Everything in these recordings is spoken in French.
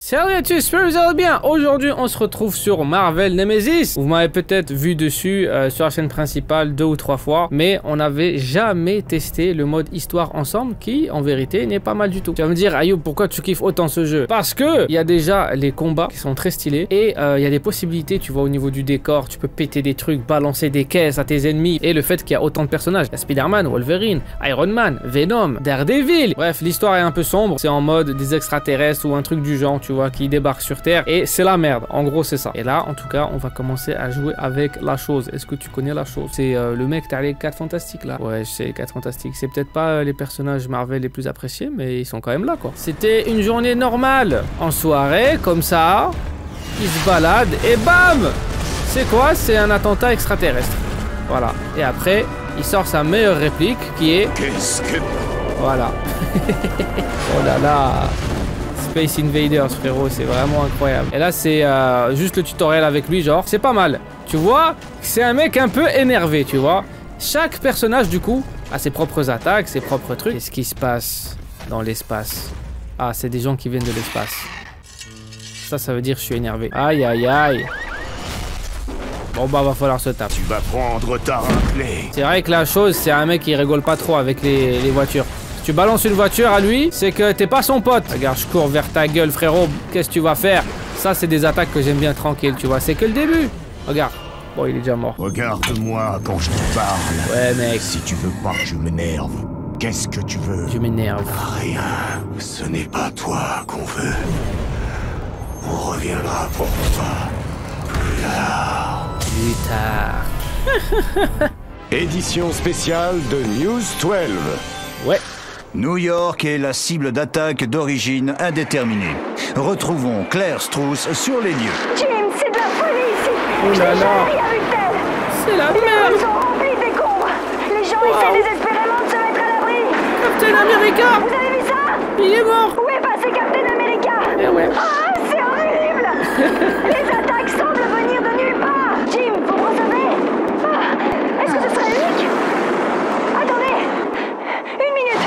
Salut à tous, j'espère que vous allez bien. Aujourd'hui, on se retrouve sur Marvel Nemesis. Vous m'avez peut-être vu dessus sur la chaîne principale 2 ou 3 fois, mais on n'avait jamais testé le mode histoire ensemble, qui en vérité n'est pas mal du tout. Tu vas me dire, Ayoub, pourquoi tu kiffes autant ce jeu? Parce que il y a déjà les combats qui sont très stylés et il y a des possibilités, tu vois, au niveau du décor, tu peux péter des trucs, balancer des caisses à tes ennemis, et le fait qu'il y a autant de personnages, il y a Spider-Man, Wolverine, Iron Man, Venom, Daredevil. Bref, l'histoire est un peu sombre, c'est en mode des extraterrestres ou un truc du genre, tu vois, qui débarque sur Terre et c'est la merde. En gros, c'est ça. Et là, en tout cas, on va commencer à jouer avec la chose. Est-ce que tu connais la chose? C'est le mec, t'as les 4 fantastiques là. Ouais, je sais, les 4 fantastiques. C'est peut-être pas les personnages Marvel les plus appréciés, mais ils sont quand même là, quoi. C'était une journée normale. En soirée, comme ça, il se balade et bam! C'est quoi? C'est un attentat extraterrestre. Voilà. Et après, il sort sa meilleure réplique qui est... Qu'est-ce que... Voilà. Oh là là. Space Invaders, frérot, c'est vraiment incroyable. Et là, c'est juste le tutoriel avec lui, genre, c'est pas mal. Tu vois, c'est un mec un peu énervé, tu vois. Chaque personnage, du coup, a ses propres attaques, ses propres trucs. Qu'est-ce qui se passe dans l'espace? Ah, c'est des gens qui viennent de l'espace. Ça veut dire que je suis énervé. Aïe, aïe, aïe. Bon, bah, va falloir se taper. Tu vas prendre ta raclée. C'est vrai que la chose, c'est un mec qui rigole pas trop avec les voitures. Tu balances une voiture à lui, c'est que t'es pas son pote. Regarde, je cours vers ta gueule, frérot. Qu'est-ce que tu vas faire? Ça, c'est des attaques que j'aime bien tranquille, tu vois. C'est que le début. Regarde. Bon, il est déjà mort. Regarde-moi quand je te parle. Ouais, mec. Si tu veux pas que je m'énerve, qu'est-ce que tu veux? Je m'énerve. Rien. Ce n'est pas toi qu'on veut. On reviendra pour toi. Plus tard. Plus tard. Édition spéciale de News 12. Ouais. New York est la cible d'attaque d'origine indéterminée. Retrouvons Claire Strauss sur les lieux. Jim, c'est de la folie ici. Oh là là. C'est la Les merde. rues sont remplies de décombres. Les gens essaient désespérément de se mettre à l'abri. Captain America. Vous avez vu ça? Il est mort. Où est passé Captain America? Eh ouais. Ah, c'est horrible. Les attaques semblent venir de nulle part. Jim, vous me recevez? Ah, est-ce que ce serait Luke? Attendez. Une minute.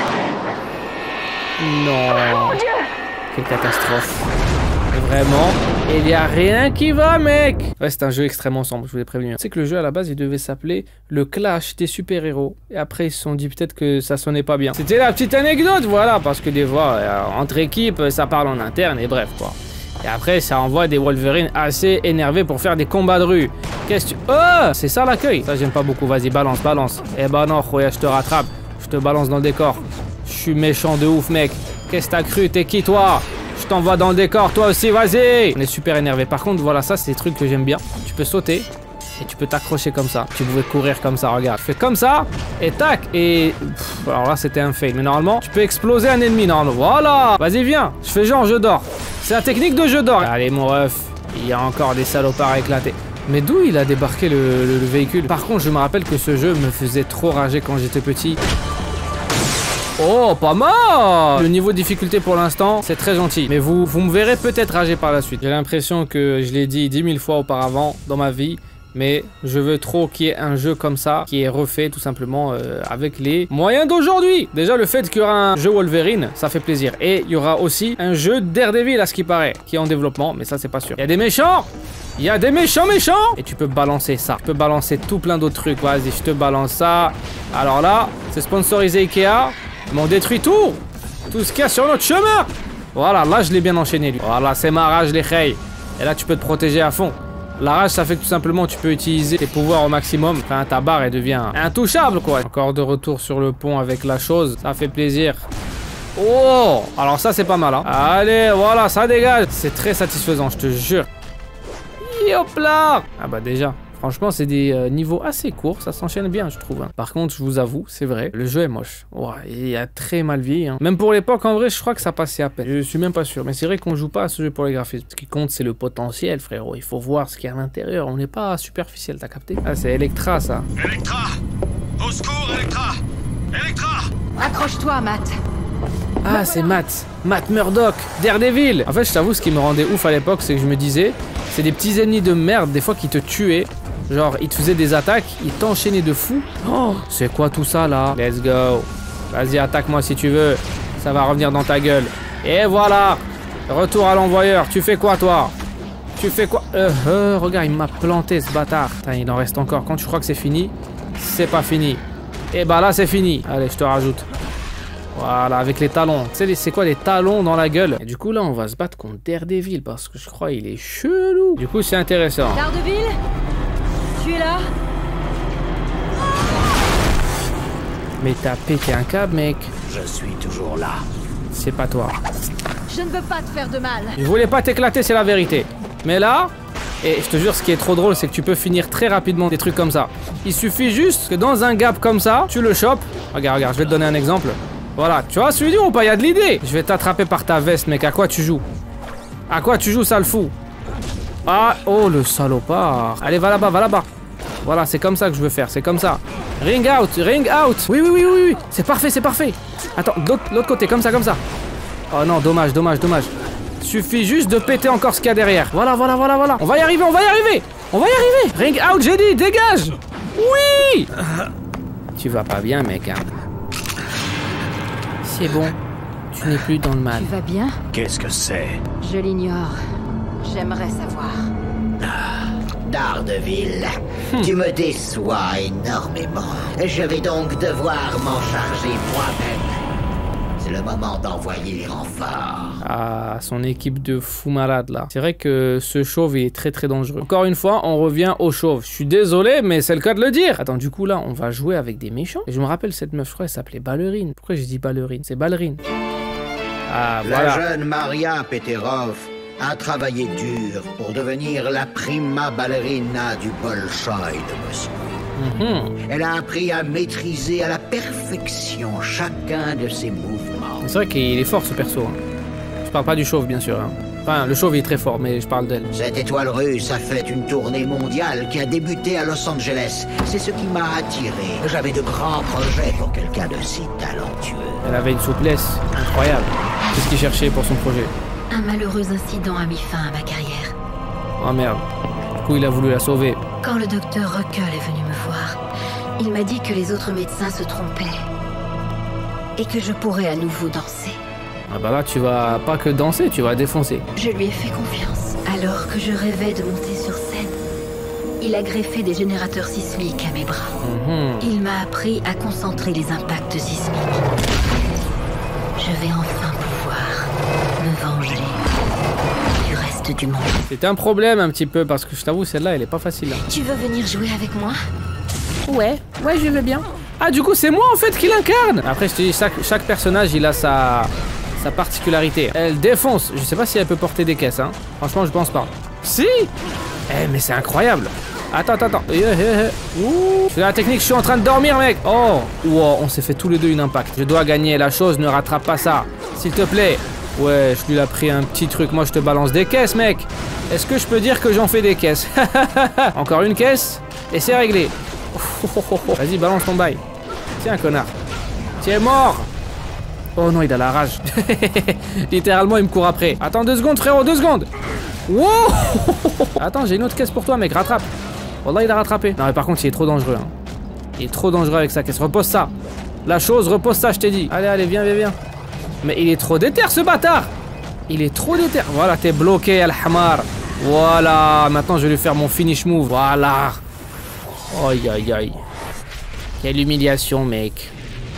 Non. Mon Dieu. Quelle catastrophe. Vraiment, il n'y a rien qui va, mec. Ouais, c'est un jeu extrêmement sombre, je vous l'ai prévenu. Tu sais que le jeu, à la base, il devait s'appeler Le Clash des super-héros. Et après, ils se sont dit peut-être que ça sonnait pas bien. C'était la petite anecdote, voilà. Parce que des fois, entre équipes, ça parle en interne et bref, quoi. Et après, ça envoie des Wolverine assez énervés pour faire des combats de rue. Qu'est-ce que tu... Oh, c'est ça l'accueil. Ça, j'aime pas beaucoup. Vas-y, balance, balance. Eh ben non, Khoya, je te rattrape. Je te balance dans le décor. Je suis méchant de ouf, mec. Qu'est-ce que t'as cru? T'es qui, toi? Je t'envoie dans le décor, toi aussi, vas-y. On est super énervé. Par contre, voilà, ça, c'est des trucs que j'aime bien. Tu peux sauter et tu peux t'accrocher comme ça. Tu pouvais courir comme ça, regarde. Tu fais comme ça et tac. Et pff, alors là, c'était un fail. Mais normalement, tu peux exploser un ennemi, normalement. Voilà. Vas-y, viens. Je fais genre, je dors. C'est la technique de je dors. Allez, mon ref. Il y a encore des salopards éclatés. Mais d'où il a débarqué le véhicule? Par contre, je me rappelle que ce jeu me faisait trop rager quand j'étais petit. Oh, pas mal! Le niveau de difficulté pour l'instant, c'est très gentil. Mais vous me verrez peut-être rager par la suite. J'ai l'impression que je l'ai dit 10 000 fois auparavant dans ma vie. Mais je veux trop qu'il y ait un jeu comme ça, qui est refait tout simplement avec les moyens d'aujourd'hui. Déjà, le fait qu'il y aura un jeu Wolverine, ça fait plaisir. Et il y aura aussi un jeu Daredevil, à ce qui paraît, qui est en développement. Mais ça, c'est pas sûr. Il y a des méchants! Il y a des méchants. Et tu peux balancer ça. Tu peux balancer tout plein d'autres trucs. Vas-y, je te balance ça. Alors là, c'est sponsorisé Ikea. Mais on détruit tout ce qu'il y a sur notre chemin. Voilà, là je l'ai bien enchaîné lui. Voilà, c'est ma rage les khey. Et là tu peux te protéger à fond. La rage, ça fait que tout simplement tu peux utiliser tes pouvoirs au maximum. Enfin, ta barre elle devient intouchable, quoi. Encore de retour sur le pont avec la chose. Ça fait plaisir. Oh, alors ça c'est pas mal, hein. Allez, voilà, ça dégage. C'est très satisfaisant, je te jure. Hop là. Ah bah déjà. Franchement, c'est des niveaux assez courts, ça s'enchaîne bien, je trouve. Hein. Par contre, je vous avoue, c'est vrai, le jeu est moche. Ouais, il a très mal vieilli. Hein. Même pour l'époque, en vrai, je crois que ça passait à peine. Je suis même pas sûr, mais c'est vrai qu'on joue pas à ce jeu pour les graphismes. Ce qui compte, c'est le potentiel, frérot. Il faut voir ce qu'il y a à l'intérieur. On n'est pas superficiel, t'as capté? Ah, c'est Electra, ça. Electra! Au secours, Electra! Electra! Accroche-toi, Matt. Ah, c'est Matt. Matt Murdock, Daredevil. En fait, je t'avoue, ce qui me rendait ouf à l'époque, c'est que je me disais, c'est des petits ennemis de merde, des fois, qui te tuaient. Genre, il te faisait des attaques, il t'enchaînait de fou. Oh, c'est quoi tout ça, là? Let's go. Vas-y, attaque-moi si tu veux. Ça va revenir dans ta gueule. Et voilà. Retour à l'envoyeur. Tu fais quoi, toi? Tu fais quoi? Regarde, il m'a planté, ce bâtard. Putain, il en reste encore. Quand tu crois que c'est fini, c'est pas fini. Et bah là, c'est fini. Allez, je te rajoute. Voilà, avec les talons. Tu sais, c'est quoi les talons dans la gueule? Et du coup, là, on va se battre contre Daredevil parce que je crois qu'il est chelou. Du coup, c'est intéressant. Daredevil, tu es là? Mais t'as pété un câble, mec. Je suis toujours là. C'est pas toi. Je ne veux pas te faire de mal. Je voulais pas t'éclater, c'est la vérité. Mais là, et je te jure, ce qui est trop drôle, c'est que tu peux finir très rapidement des trucs comme ça. Il suffit juste que dans un gap comme ça, tu le chopes. Regarde, je vais te donner un exemple. Voilà, tu vois, celui-là ou pas, il y a de l'idée. Je vais t'attraper par ta veste, mec. À quoi tu joues? À quoi tu joues, sale fou? Ah, oh, le salopard. Allez, va là-bas, va là-bas. Voilà, c'est comme ça que je veux faire, c'est comme ça. Ring out, ring out. Oui. C'est parfait, c'est parfait. Attends, de l'autre côté, comme ça. Oh non, dommage. Suffit juste de péter encore ce qu'il y a derrière. Voilà. On va y arriver. Ring out, j'ai dit, dégage. Oui. Tu vas pas bien, mec, hein. C'est bon. Tu n'es plus dans le mal. Tu vas bien? Qu'est-ce que c'est? Je l'ignore. J'aimerais savoir. Daredevil, tu me déçois énormément. Je vais donc devoir m'en charger moi-même. C'est le moment d'envoyer les renforts. Ah, son équipe de fous malades là. C'est vrai que ce chauve est très très dangereux. Encore une fois, on revient au chauve. Je suis désolé, mais c'est le cas de le dire. Attends, du coup là, on va jouer avec des méchants. Et je me rappelle cette meuf, je crois, elle s'appelait Ballerine. Pourquoi j'ai dit Ballerine? C'est Ballerine. Ah, voilà. La jeune Maria Peterov a travaillé dur pour devenir la prima ballerina du Bolchoï de Moscou. Elle a appris à maîtriser à la perfection chacun de ses mouvements. C'est vrai qu'il est fort ce perso. Hein. Je parle pas du chauve, bien sûr. Hein. Enfin, le chauve il est très fort, mais je parle d'elle. Cette étoile russe a fait une tournée mondiale qui a débuté à Los Angeles. C'est ce qui m'a attiré. J'avais de grands projets pour quelqu'un de si talentueux. Elle avait une souplesse incroyable. C'est ce qu'il cherchait pour son projet. Un malheureux incident a mis fin à ma carrière. Oh merde. Du coup, il a voulu la sauver. Quand le docteur Ruckel est venu me voir, il m'a dit que les autres médecins se trompaient. Et que je pourrais à nouveau danser. Ah bah là, tu vas pas que danser, tu vas défoncer. Je lui ai fait confiance. Alors que je rêvais de monter sur scène, il a greffé des générateurs sismiques à mes bras. Il m'a appris à concentrer les impacts sismiques. Je vais enfin pouvoir me venger du reste du monde. C'est un problème un petit peu, parce que je t'avoue, celle-là, elle est pas facile. Hein. Tu veux venir jouer avec moi? Ouais, je veux bien. Ah, du coup, c'est moi en fait qui l'incarne. Après, je te dis, chaque personnage, il a sa particularité. Elle défonce. Je sais pas si elle peut porter des caisses, hein. Franchement, je pense pas. Si. Mais c'est incroyable. Attends. Ouh. Je fais la technique, je suis en train de dormir, mec. Oh. Wow, on s'est fait tous les deux une impact. Je dois gagner. La chose ne rattrape pas ça. S'il te plaît. Ouais, je lui ai pris un petit truc. Moi, je te balance des caisses, mec. Est-ce que je peux dire que j'en fais des caisses? Encore une caisse. Et c'est réglé. Vas-y, balance ton bail. Tiens, connard. Tu es mort. Oh non, il a la rage. Littéralement, il me court après. Attends 2 secondes, frérot, 2 secondes. Wow. Attends, j'ai une autre caisse pour toi, mec. Rattrape. Wallah, il a rattrapé. Non, mais par contre, il est trop dangereux. Hein. Il est trop dangereux avec sa caisse. Repose ça. La chose, repose ça, je t'ai dit. Allez, viens. Mais il est trop déter, ce bâtard. Il est trop déter. Voilà, t'es bloqué, Al-Hamar. Voilà. Maintenant, je vais lui faire mon finish move. Voilà. Aïe. Quelle humiliation, mec.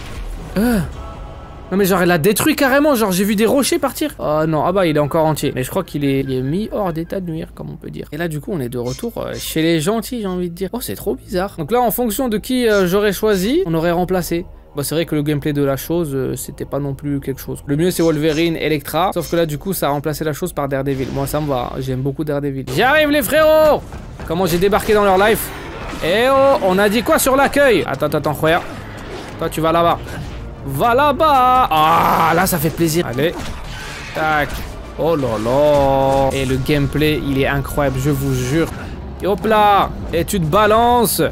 Non mais genre elle a détruit carrément, genre j'ai vu des rochers partir. Oh non, ah bah il est encore entier. Mais je crois qu'il est mis hors d'état de nuire, comme on peut dire. Et là du coup on est de retour chez les gentils, j'ai envie de dire. Oh c'est trop bizarre. Donc là en fonction de qui j'aurais choisi, on aurait remplacé. Bon c'est vrai que le gameplay de la chose, c'était pas non plus quelque chose. Le mieux c'est Wolverine, Elektra. Sauf que là du coup ça a remplacé la chose par Daredevil. Moi ça me va, j'aime beaucoup Daredevil. J'arrive les frérots. Comment j'ai débarqué dans leur life. Eh oh, on a dit quoi sur l'accueil? Attends, frère. Toi tu vas là-bas. Va là-bas. Ah, là, ça fait plaisir. Allez. Tac. Oh là là. Et le gameplay, il est incroyable, je vous jure. Et hop là. Et tu te balances.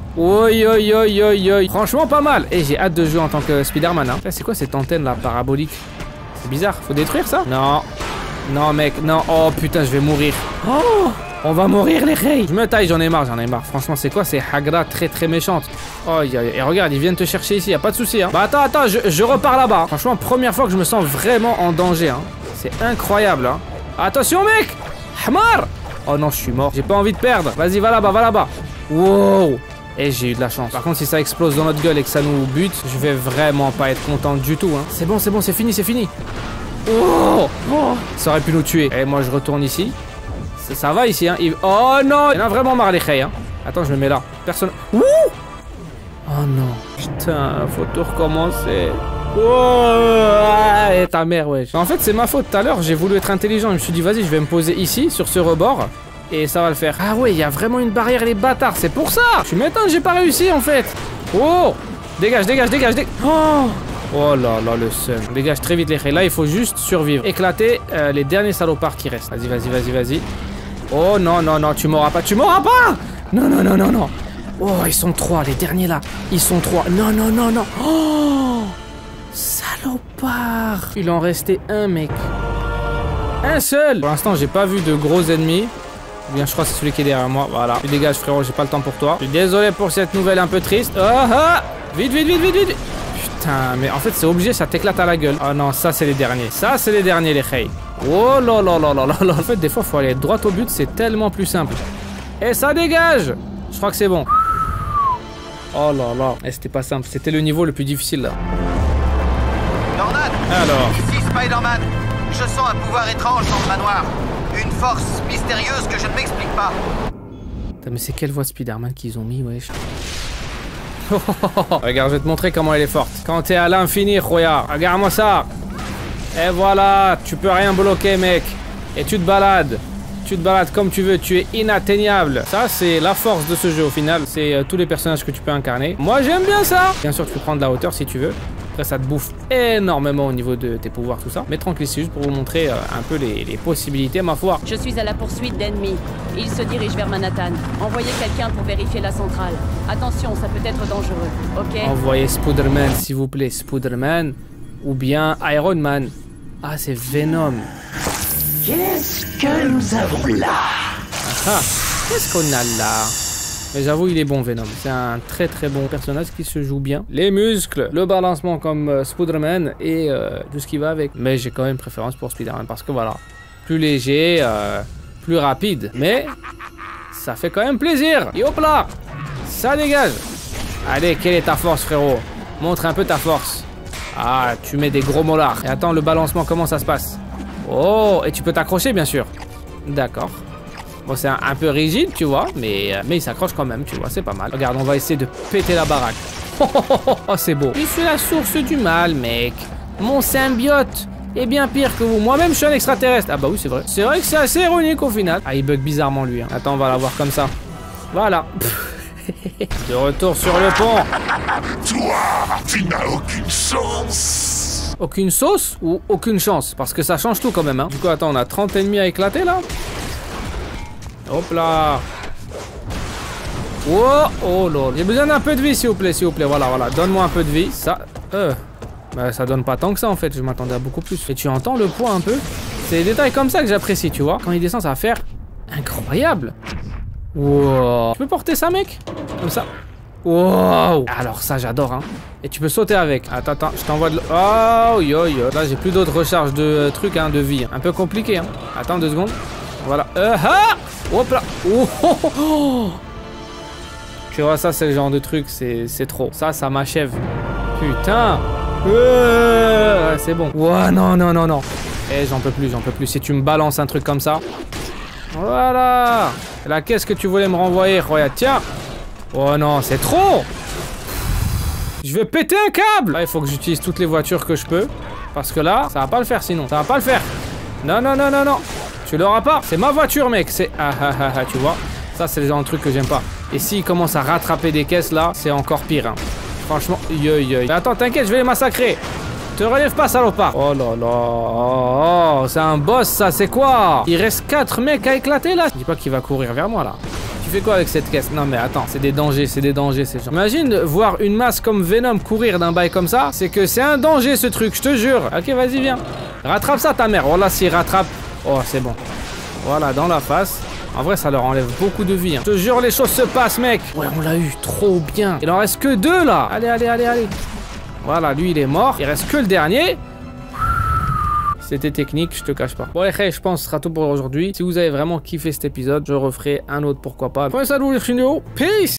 Oi. Franchement, pas mal. Et j'ai hâte de jouer en tant que Spider-Man. Hein. C'est quoi cette antenne là, parabolique? C'est bizarre. Faut détruire ça? Non, mec. Non. Oh putain, je vais mourir. Oh. On va mourir les reilles. Je me taille, j'en ai marre. Franchement, c'est quoi? C'est Hagra très méchante. Oh, et regarde, ils viennent te chercher ici, y a pas de souci. Hein. Bah attends, je repars là-bas. Franchement, première fois que je me sens vraiment en danger. Hein. C'est incroyable, hein. Attention, mec. Hamar. Oh non, je suis mort. J'ai pas envie de perdre. Vas-y, va là-bas, va là-bas. Wow. Et j'ai eu de la chance. Par contre, si ça explose dans notre gueule et que ça nous bute, je vais vraiment pas être content du tout, hein. C'est bon, c'est fini, c'est fini. Oh, oh. Ça aurait pu nous tuer. Et moi, je retourne ici. Ça va ici, hein. Oh non. Il y en a vraiment marre, les khays, hein. Attends, je me mets là. Personne... Ouh. Oh non. Putain, faut tout recommencer. Oh, et ta mère, wesh. En fait, c'est ma faute. Tout à l'heure, j'ai voulu être intelligent. Je me suis dit, vas-y, je vais me poser ici, sur ce rebord. Et ça va le faire. Ah ouais, il y a vraiment une barrière, les bâtards. C'est pour ça. Je m'étonne, j'ai pas réussi, en fait. Oh. Dégage, dégage, dégage, dégage. Oh. Oh là là, le seum. Dégage très vite, les khays. Là, il faut juste survivre. Éclater les derniers salopards qui restent. Vas-y, vas-y, vas-y, vas-y. Oh non, non, non, tu m'auras pas. Tu m'auras pas. Non, non, non, non, non. Oh, ils sont 3, les derniers là. Ils sont 3. Non, non, non, non. Oh. Salopard. Il en restait un, mec. Un seul. Pour l'instant, j'ai pas vu de gros ennemis. Ou bien, je crois que c'est celui qui est derrière moi. Voilà. Tu dégages, frérot, j'ai pas le temps pour toi. Je suis désolé pour cette nouvelle un peu triste. Oh, ah. Vite, vite, vite, vite, vite. Putain, mais en fait, c'est obligé, ça t'éclate à la gueule. Oh non, ça, c'est les derniers. Ça, c'est les derniers, les khays. Oh là là là là là là. En fait, des fois, faut aller droit au but. C'est tellement plus simple. Et ça dégage. Je crois que c'est bon. Oh là là. Et c'était pas simple. C'était le niveau le plus difficile, là. Jordan. Alors. Ici Spider-Man. Je sens un pouvoir étrange dans le manoir. Une force mystérieuse que je ne m'explique pas. Putain, mais c'est quelle voix Spider-Man qu'ils ont mis, wesh. Regarde, je vais te montrer comment elle est forte. Quand t'es à l'infini, regarde. Regarde-moi ça. Et voilà, tu peux rien bloquer, mec. Et tu te balades. Tu te balades comme tu veux, tu es inatteignable. Ça, c'est la force de ce jeu au final. C'est tous les personnages que tu peux incarner. Moi, j'aime bien ça. Bien sûr, tu peux prendre de la hauteur si tu veux. Après, ça te bouffe énormément au niveau de tes pouvoirs, tout ça. Mais tranquille, c'est juste pour vous montrer un peu les possibilités, ma foi. Je suis à la poursuite d'ennemis. Ils se dirigent vers Manhattan. Envoyez quelqu'un pour vérifier la centrale. Attention, ça peut être dangereux, ok? Envoyez Spider-Man, s'il vous plaît. Spider-Man ou bien Iron Man. Ah, c'est Venom. Qu'est-ce que nous avons là? Ah, qu'est-ce qu'on a là? Mais j'avoue, il est bon, Venom. C'est un très très bon personnage qui se joue bien. Les muscles, le balancement comme Spider-Man et tout ce qui va avec. Mais j'ai quand même préférence pour Spider-Man parce que voilà, plus léger, plus rapide. Mais ça fait quand même plaisir. Et hop là, ça dégage. Allez, quelle est ta force, frérot? Montre un peu ta force. Ah, tu mets des gros molars. Et attends, le balancement, comment ça se passe? Oh, et tu peux t'accrocher, bien sûr. D'accord. Bon, c'est un peu rigide, tu vois, mais il s'accroche quand même, tu vois, c'est pas mal. Regarde, on va essayer de péter la baraque. Oh, c'est beau. Je suis la source du mal, mec. Mon symbiote est bien pire que vous. Moi-même, je suis un extraterrestre. Ah bah oui, c'est vrai. C'est vrai que c'est assez ironique au final. Ah, il bug bizarrement, lui. Hein. Attends, on va la voir comme ça. Voilà. De retour sur le pont. Toi, tu n'as aucune chance. Aucune sauce ou aucune chance? Parce que ça change tout quand même, hein. Du coup, attends, on a 30 ennemis à éclater, là. Hop là. Oh, oh lol. J'ai besoin d'un peu de vie, s'il vous plaît, s'il vous plaît. Voilà, voilà. Donne-moi un peu de vie. Ça, bah, ça donne pas tant que ça, en fait. Je m'attendais à beaucoup plus. Et tu entends le poids un peu? C'est des détails comme ça que j'apprécie, tu vois. Quand il descend, ça va faire incroyable. Wow. Tu peux porter ça, mec? Comme ça. Wow. Alors ça, j'adore, hein. Et tu peux sauter avec. Attends, attends, je t'envoie de l'eau. Oh, yo, yo. Là, j'ai plus d'autres recharges de trucs, hein, de vie. Un peu compliqué, hein. Attends 2 secondes. Voilà. Ah. Hop là. Oh, oh, oh. Tu vois, ça, c'est le genre de truc, c'est trop. Ça m'achève. Putain. C'est bon. Ouah, non, non, non, non. Eh, j'en peux plus, j'en peux plus. Si tu me balances un truc comme ça. Voilà. Là, qu'est-ce que tu voulais me renvoyer? Regarde, tiens. Oh non, c'est trop. Je vais péter un câble. Là, il faut que j'utilise toutes les voitures que je peux. Parce que là, ça va pas le faire sinon. Ça va pas le faire. Non, non, non, non, non. Tu l'auras pas. C'est ma voiture, mec. C'est... Ah, ah, ah, ah, tu vois. Ça, c'est le genre de truc que j'aime pas. Et s'il commence à rattraper des caisses, là, c'est encore pire, hein. Franchement, Mais attends, t'inquiète, je vais les massacrer. Te relève pas, salopard. Oh là là. Oh, c'est un boss, ça. C'est quoi? Il reste 4 mecs à éclater, là. Je dis pas qu'il va courir vers moi, là. Tu fais quoi avec cette caisse? Non mais attends, c'est des dangers, c'est des dangers ces gens. Imagine voir une masse comme Venom courir d'un bail comme ça, c'est que c'est un danger ce truc, je te jure. Ok, vas-y, viens. Rattrape ça ta mère. Voilà, s'il rattrape. Oh, c'est bon. Voilà, dans la face. En vrai, ça leur enlève beaucoup de vie, hein. Je te jure, les choses se passent, mec. Ouais, on l'a eu, trop bien. Il en reste que 2 là. Allez, allez, allez, allez. Voilà, lui il est mort. Il reste que le dernier. C'était technique, je te cache pas. Bon, les gars, je pense que ce sera tout pour aujourd'hui. Si vous avez vraiment kiffé cet épisode, je referai un autre, pourquoi pas. Prenez ça de vous, les Peace!